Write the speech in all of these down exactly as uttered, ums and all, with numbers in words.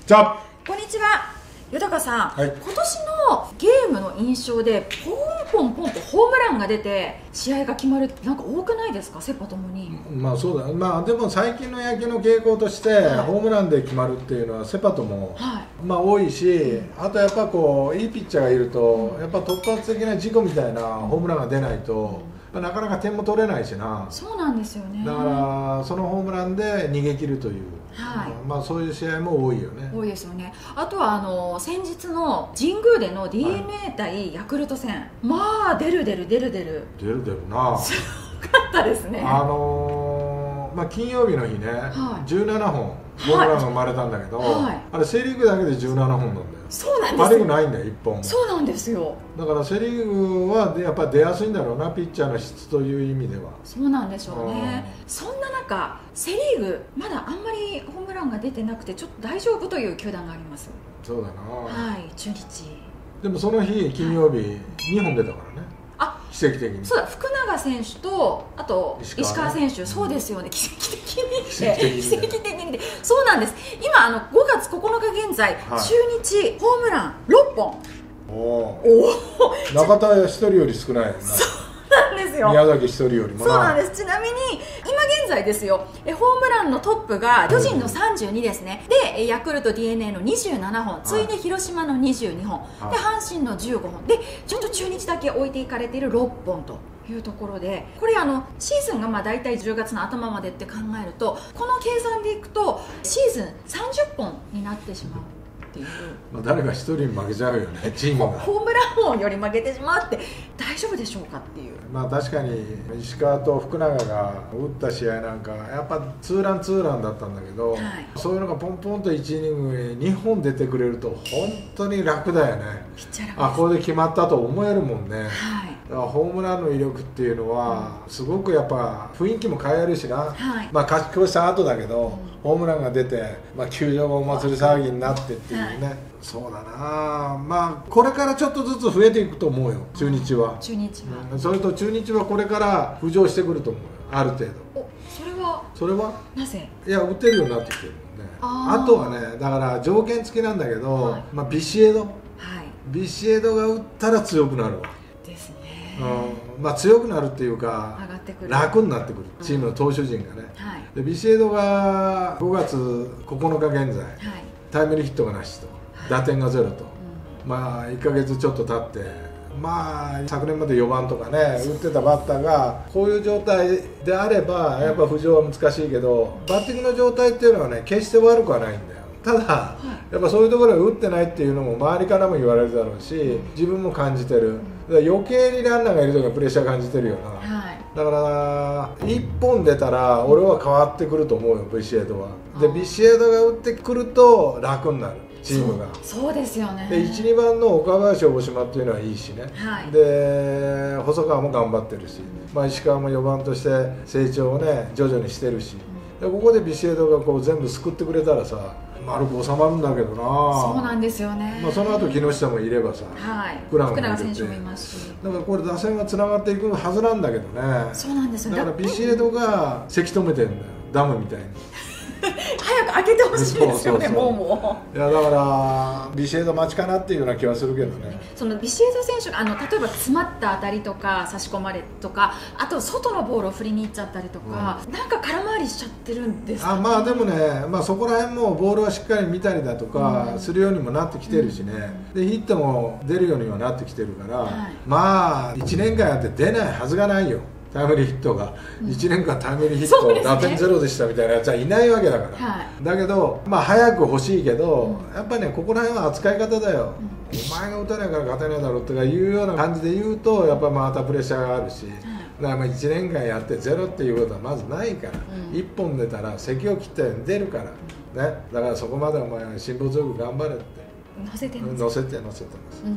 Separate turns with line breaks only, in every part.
じゃあ
こんにちは。豊さん、
はい、
今年のゲームの印象でポンポンポンとホームランが出て試合が決まるってなんか多くないですか、セ・パともに。
まあそうだ、まあでも最近の野球の傾向として、はい、ホームランで決まるっていうのはセ・パとも、はい、まあ多いし、うん、あとやっぱこういいピッチャーがいると、うん、やっぱ突発的な事故みたいなホームランが出ないと、うん、なかなか点も取れないしな。
そうなんですよね。
だからそのホームランで逃げ切るという、はい、まあそういう試合も多いよね。
多いですよね。あとはあの先日の神宮での ディーエヌエー 対ヤクルト戦、はい、まあ出る出る出る出る
出る出るな。
すごかったですね。
あのー、まあ金曜日の日ね、はい、じゅうななほんホームランが生まれたんだけど、はい、あれセ・リーグだけでじゅうななほんなんだよ。
そうなんです。
パ・リーグないんだよいっぽんも。
そうなんですよ。
だからセ・リーグはやっぱ出やすいんだろうな、ピッチャーの質という意味では。
そうなんでしょうね。そんな中セ・リーグまだあんまりホームランが出てなくてちょっと大丈夫という球団があります。
そうだな。
はい、中日。
でもその日金曜日、はい、にほん出たからね。あ、奇跡的に。
そうだ、福永選手とあと石川選手、そうですよね、奇跡的に
奇跡的に
奇跡的にそうなんです。今あのごがつここのか現在、はい、中日ホームランろっぽん。
おお中田はひとりより少ないよな。
そうなんですよ。
宮崎ひとりよりもな。
そうなんです。ちなみに今現在ですよ、えホームランのトップが巨人のさんじゅうにですね、うん、でヤクルト ディーエヌエー のにじゅうななほん、次いで広島のにじゅうにほん、はい、で阪神のじゅうごほんで、ちょっと中日だけ置いていかれているろっぽんというところで、これあのシーズンがまあ大体じゅうがつの頭までって考えると、この計算でいくとシーズンさんじゅっぽんになってしまうっていう。
まあ誰か一人に負けちゃうよね、チームが。
ホームラン王より負けてしまうって大丈夫でしょうかっていう。ま
あ確かに石川と福永が打った試合なんかやっぱツーランツーランだったんだけど、はい、そういうのがポンポンといちイニングににほん出てくれると本当に楽だよね。あ、これで決まったと思えるもんね。はい、だからホームランの威力っていうのはすごくやっぱ雰囲気も変えるしな、はい、まあ勝ち越した後だけど、うん、ホームランが出て、まあ、球場がお祭り騒ぎになってっていうね、はい、そうだな。まあこれからちょっとずつ増えていくと思うよ、中日は。
中日は、
うん、それと中日はこれから浮上してくると思うよ、ある程度。
お、それは
それは
なぜ？
いや、打てるようになってきてるもんね。あとはね、だから条件付きなんだけど、はい、まあビシエド、はい、ビシエドが打ったら強くなるわ
ですね。
うん、まあ強くなるっていうか
上がってくる、
楽になってくる、チームの投手陣がね、はい、でビシエドがごがつここのか現在、はい、タイムリーヒットがなしと、はい、打点がゼロと、うん、まあいっかげつちょっと経って、まあ昨年までよばんとかね打ってたバッターがこういう状態であればやっぱ浮上は難しいけど、バッティングの状態っていうのはね決して悪くはないんだよ。ただやっぱそういうところで打ってないっていうのも周りからも言われるだろうし、自分も感じてる。だから余計にランナーがいる時はプレッシャー感じてるよな、はい、だからいっぽん出たら俺は変わってくると思うよ、ビシエドは。でビシエドが打ってくると楽になる、チームが。
そう、そうですよね。
でいち、にばんの岡林、大島っていうのはいいしね、はい、で細川も頑張ってるし、まあ、石川もよばんとして成長をね徐々にしてるし、でここでビシエドがこう全部救ってくれたらさ、丸く収まるんだけどな。
そうなんですよね。
まあその後木下もいればさ、
はい、
福
永選手もいますし、
だからこれ打線がつながっていくはずなんだけどね。
そうなんですよ。
だからビシエドがせき止めてるんだよ、ダムみたいに。
早く開けてほしいですよね、もうも
う。いやだからビシエド待ちかなっていうような気はするけどね。
そのビシエド選手があの例えば詰まった当たりとか差し込まれとか、あと外のボールを振りに行っちゃったりとか、うん、なんか空回りしちゃってるんですか、ね、
あまあでもね、まあ、そこら辺もボールはしっかり見たりだとかするようにもなってきてるしね、うん、でヒットも出るようにはなってきてるから、はい、まあいちねんかんやって出ないはずがないよ、タイムリーヒットが、うん、いちねんかんタイムリーヒット、ね、打点ゼロでしたみたいなやつはいないわけだから、はい、だけど、まあ、早く欲しいけど、うん、やっぱりね、ここら辺は扱い方だよ、うん、お前が打たないから勝てないだろうとかいうような感じで言うと、やっぱまたプレッシャーがあるし、だからまあいちねんかんやってゼロっていうことはまずないから、うん、いっぽん出たら、咳を切ったように出るから、ね、だからそこまでお前、辛抱強く頑張れって、
乗せて乗
せて乗せてます。
うん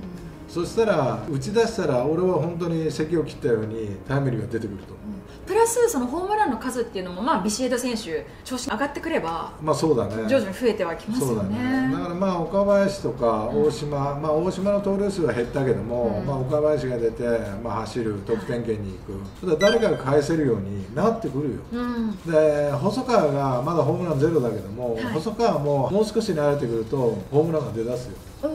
そしたら打ち出したら俺は本当に咳を切ったようにタイムリーが出てくると思う、
うん、プラスそのホームランの数っていうのも、まあ、ビシエド選手調子上がってくれば、
まあそうだね、
徐々に増えてはきますよね。そうだね。
だからまあ岡林とか大島、うん、まあ大島の盗塁数は減ったけども、うん、まあ岡林が出て、まあ、走る得点圏に行く、はい、誰かが返せるようになってくるよ、うん、で細川がまだホームランゼロだけども、はい、細川ももう少し慣れてくるとホームランが出だすよ。うん、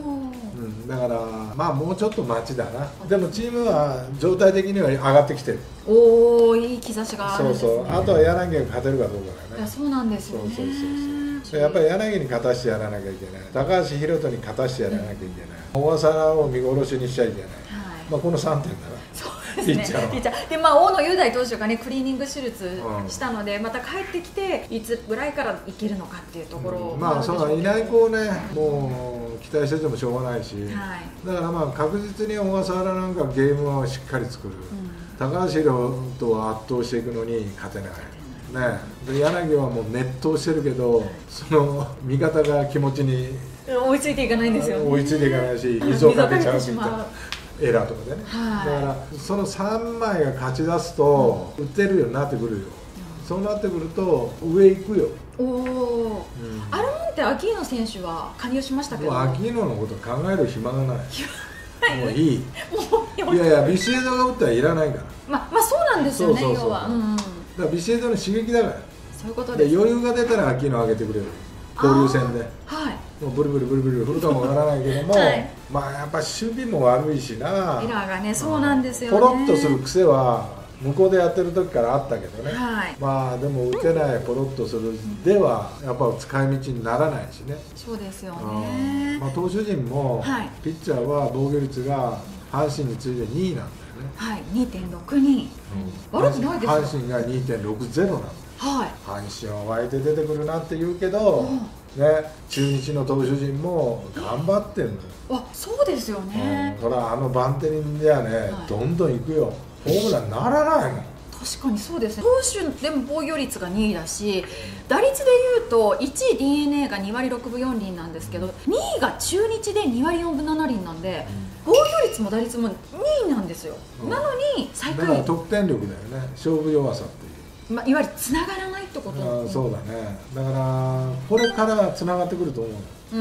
だからまあもうちょっと待ちだな。でもチームは状態的には上がってきてる。
おお、いい兆しがあるんですね。
そうそう、あとは柳が勝てるかどうかだよね。
いや、そうなんですよね。
そうそうそうそう、やっぱり柳に勝たしてやらなきゃいけない、高橋宏斗に勝たしてやらなきゃいけない、小笠原を見殺しにしちゃいけない、はい、まあこのさんてんだな。
そうですね、ピッチャーで、まあ、大野雄大投手がねクリーニング手術したので、うん、また帰ってきていつぐらいからいけるのかっていうところ、
うん、まあそのいない子をねもう期待しててもしょうがないし、はい、だからまあ確実に小笠原なんかゲームをしっかり作る、うん、高橋宏斗は圧倒していくのに勝てない。ね、で柳はもう熱投してるけど、その味方が気持ちに
追いついていかないんですよね。
追いついていかないし、水をかけちゃうみたいなエラーとかでね、はい、だからそのさんまいが勝ち出すと、うん、打てるようになってくるよ、うん、そうなってくると上行くよ。おお、うん、
アルモンテアキーノ選手は加入しましたけど、
もうアキーノのこと考える暇がないもういいいやいやビシエドが打ったらいらないから、
まあまあそうなんですよね。要は、うん、
だからビシエドの刺激だから、
そういうことです、ね、
で余裕が出たらアキーノ上げてくれる、交流戦で、はい、もうブルブルブルブル振るかもわからないけども、はい、まあやっぱ守備も悪いしな、エ
ラーがね、そうなんですよね、
ポロッとする癖は向こうでやってる時からあったけどね、はい、まあでも打てないポロッとするではやっぱ使い道にならないしね。
そうですよね、
まあ、投手陣も、はい、ピッチャーは防御率が阪神に次いでにいなんだよね。
はい、にてんろくに、うん、悪くないですよ。
阪神が にてんろくゼロ なんだ。はい、阪神は湧いて出てくるなって言うけど、うんね、中日の投手陣も頑張ってんのよ。
あ、そうですよね、
うん、ほらあのバンテリンではね、はい、どんどんいくよ。ホームランならないもん。
確かにそうですね。投手でも防御率がにいだし、打率でいうといちい ディーエヌエー がにわりろくぶよんりんなんですけど、にいが中日でにわりよんぶななりんなんで、防御率も打率もにいなんですよ、うん、なのに最下位。
だから得点力だよね、勝負弱さっていう、
まあ、いわゆるつながらないってこと。
あ、そうだね。だからこれからつながってくると思う。うん、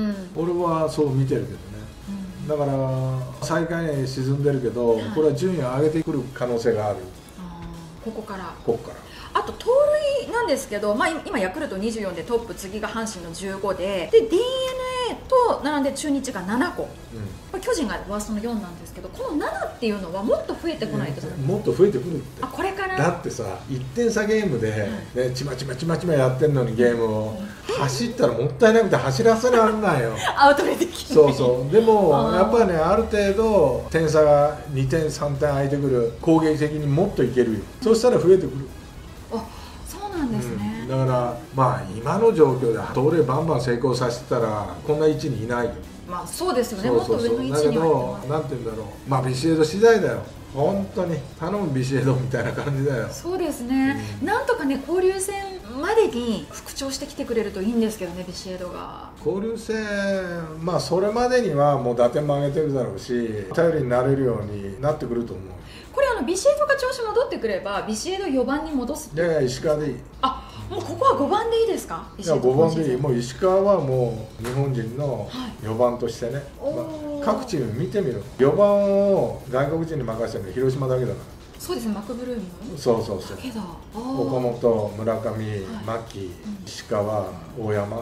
俺はそう見てるけどね、うん、だから最下位に沈んでるけど、はい、これは順位を上げてくる可能性がある。
ここから
ここから
あと盗塁なんですけど、まあ、今ヤクルトにじゅうよんでトップ、次が阪神のじゅうごで、で ディーエヌエー と並んで中日がななこ、うん、巨人がワーストのよんなんですけど、このななっていうのはもっと増えてこないと、
うん、もっと増えてくるって。
あ、これから
だってさ、いってん差ゲームで、ね、ちまちまちまちまやってんのにゲームを、うん、走ったらもったいなくて走らせられないよ
アウトレでき
そうそう。でもやっぱりね、ある程度点差がにてんさんてん空いてくる、攻撃的にもっといけるよ、うん、そしたら増えてくる。
あ、そうなんですね、
うん、だからまあ今の状況で盗塁バンバン成功させてたらこんな位置にいないよ。
まあそうですよね。もっと上の位置には。
だけどなんて言うんだろう、まあビシエド次第だよ。本当に頼むビシエドみたいな感じだよ。
そうですね、うん、なんとかね交流戦までに復調してきてくれるといいんですけどね、ビシエドが。
交流戦、まあそれまでにはもう打点も上げてるだろうし、頼りになれるようになってくると思う。
これあのビシエドが調子戻ってくればビシエドよばんに戻す。
いやいや、石川でいい。
あ、もうここはごばんでいいですか。
いやごばんでいい。もう石川はもう日本人のよばんとしてね、はい、まあ、各チーム見てみる。よばんを外国人に任せてるの広島だけだから。
そうですね、マクブルーム。
そうそうそう。岡本、村上、牧、石川、大山、はい、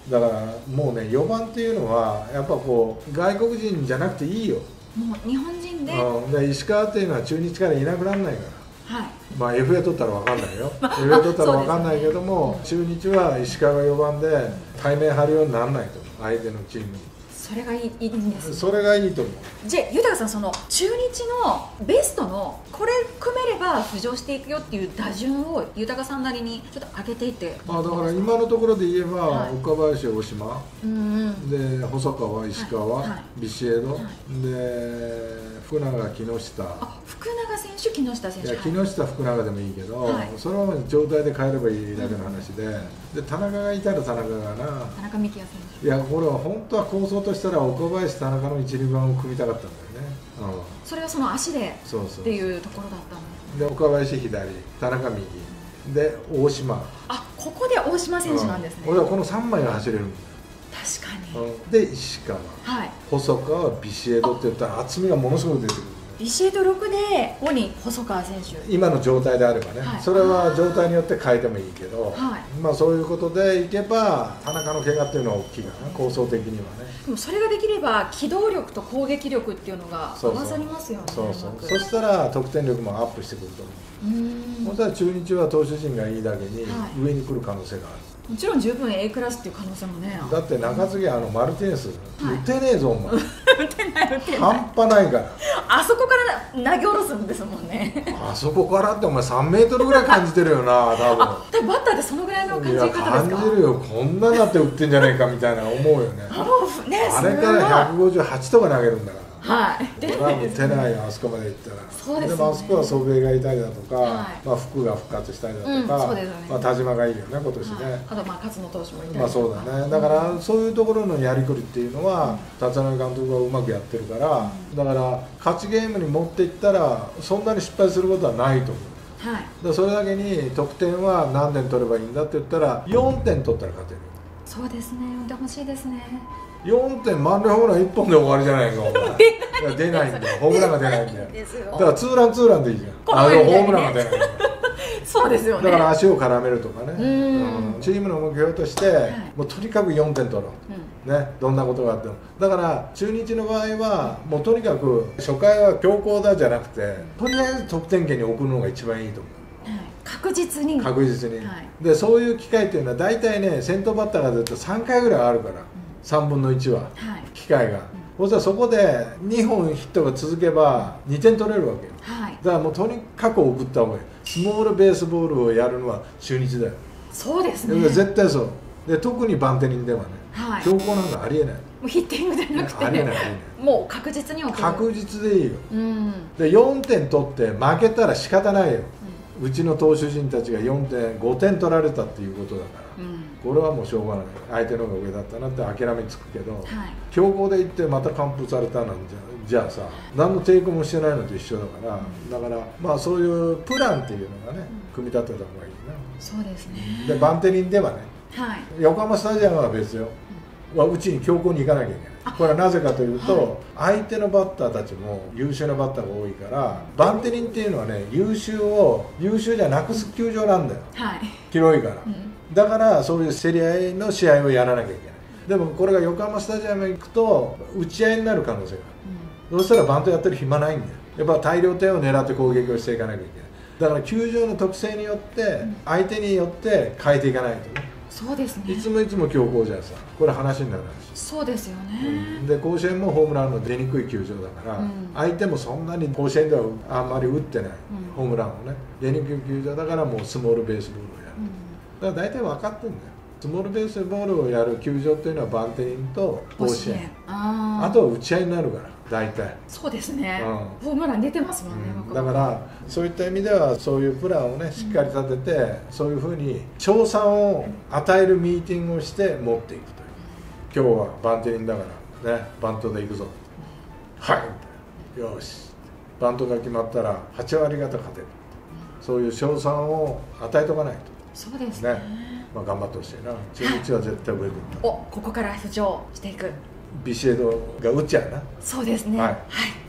だからもうねよばんっていうのはやっぱこう外国人じゃなくていいよ。
もう日本人で、
うん、で石川っていうのは中日からいなくならないから、はい、まあ エフエー 取ったら分かんないよエフエー 取ったら分かんないけども、ね、中日は石川がよばんで対面張るようにならないと、相手のチームに。
それがいい、いいんです、ね、
それがいいと思う。
じゃあ豊さん、その中日のベストのこれ組めれば浮上していくよっていう打順を豊さんなりにちょっと上げていって。
あ、だから今のところで言えば、はい、岡林、大島、うん、で細川、石川、はいはい、ビシエド、はい、で福永、木下。あ、
福永選手、木下選手。
いや、木下、福永でもいいけど、はい、そのまま状態で変えればいいだけの話で、うん、で田中がいたら田中がな、
田中幹也選手。
いや、これは本当は構想ととしたら岡林、田中のいち、にばんを組みたかったんだよね、
うん、それはその足でっていうところだったん
で、岡林左、田中右で大島、
あ、ここで大島選手なんですね、
うん、俺はこのさんまいが走れるんだよ。
確かに、
うん、で石川、はい、細川、ビシエドって言ったら厚みがものすごく出てくる。
ビシエドろくでここに細川選手、
今の状態であればね、はい、それは状態によって変えてもいいけど、はい、まあそういうことでいけば田中の怪我っていうのは大きいかな、構想的にはね。
でもそれができれば機動力と攻撃力っていうのが合わさりますよね。
そうそうそう、そしたら得点力もアップしてくると思う。うん、本当は中日は投手陣がいいだけに上に来る可能性がある、はい、
もちろん十分 A クラスっていう可能性もね。
だって中継ぎ、あのマルティネス、はい、打てねえぞお前
打てない打てない、
半端ないから、
あそこから投げ下ろすんですもんね
あそこからってお前さんメートルぐらい感じてるよな多分。
あ、多分バッターでそのぐらいの感じ方ですか。
感じるよ、こんなになって打ってんじゃねえかみたいな思うよねあのね、あれからひゃくごじゅうはちとか投げるんだから、はい、これは打てないよ、あそこまでいったら。そうですね、でもあそこは祖父江がいたりだとか、はい、まあ福が復活したりだとか、うん、そうですね、まあ田島がいいよね今年ね、はい、
あとまあ勝野投手もいたりとか、
まあそうだね、だからそういうところのやりくりっていうのは、うん、立浪監督がうまくやってるから、うん、だから勝ちゲームに持っていったらそんなに失敗することはないと思う。はい、だそれだけに得点は何点取ればいいんだって言ったらよんてん取ったら勝てる。
そうですね、呼んでほしいですね。
よんてん満塁ホームランいっぽんで終わりじゃないかお前いや出ないんだよ、ホームランが出ないんだよだからツーランツーランでいいじゃん、あのホームランが出ない
そうですよね、
だから足を絡めるとかね、うん、チームの目標として、はい、もうとにかくよんてん取ろう、うん、ね、どんなことがあっても。だから中日の場合はもうとにかく初回は強攻だじゃなくて、とりあえず得点圏に送るのが一番いいと思う。
確実に
確実に、はい、でそういう機会っていうのは大体ね、先頭バッターが出るとさんかいぐらいあるから、うん、さんぶんのいちは、はい、機会が、うん、そしたらそこでにほんヒットが続けばにてん取れるわけよ、はい、だからもうとにかく送った方がいい。スモールベースボールをやるのは中日だよ。
そうですね、
絶対そうで、特にバンテリンではね、はい、強攻なんかありえない。も
うヒッティングじゃなくて、ね、
ありえないありえない、
もう確実に送る、
確実でいいよ、うん、でよんてん取って負けたら仕方ないよ、うちの投手陣たちがよんてんごてん取られたっていうことだから、うん、これはもうしょうがない、相手の方が上だったなって諦めつくけど、はい、強攻でいってまた完封されたなんじゃじゃあさ、何の抵抗もしてないのと一緒だから、うん、だからまあそういうプランっていうのがね、組み立てた方がいいな。
そうですね。
でバンテリンではね、はい、横浜スタジアムは別よ、はうちに強攻に行かなきゃいけない。これはなぜかというと、はい、相手のバッターたちも優秀なバッターが多いから、バンテリンっていうのはね、優秀を優秀じゃなくす球場なんだよ、はい、広いから、うん、だからそういう競り合いの試合をやらなきゃいけない。でもこれが横浜スタジアムに行くと打ち合いになる可能性がある、うん、そしたらバントやってる暇ないんだよ。やっぱ大量点を狙って攻撃をしていかなきゃいけない。だから球場の特性によって相手によって変えていかないとね。
そうですね、
いつもいつも強攻じゃさ、これ話にならないし。
そうですよね、
うん、で甲子園もホームランの出にくい球場だから、うん、相手もそんなに甲子園ではあんまり打ってない、うん、ホームランをね、出にくい球場だからもうスモールベースボールをやる、うん、だから大体分かってるんだよ。スモールベースボールをやる球場っていうのはバンテリンと甲子園、あ, あとは打ち合いになるから大体。
そうですね、うん、ホームラン出てますもんね、
うん、だからそういった意味ではそういうプランをねしっかり立てて、うん、そういうふうに賞賛を与えるミーティングをして持っていくという。今日はバンテリンだからね、バントで行くぞ、はいよし、バントが決まったらはちわりがた勝てる、そういう賞賛を与えとかないと。
そうですね、ね、
まあ、頑張ってほしいな。中日は絶対上で、はい、
おここから浮上していく。
ビシエドが打っちゃうな。
そうですね、はい、はい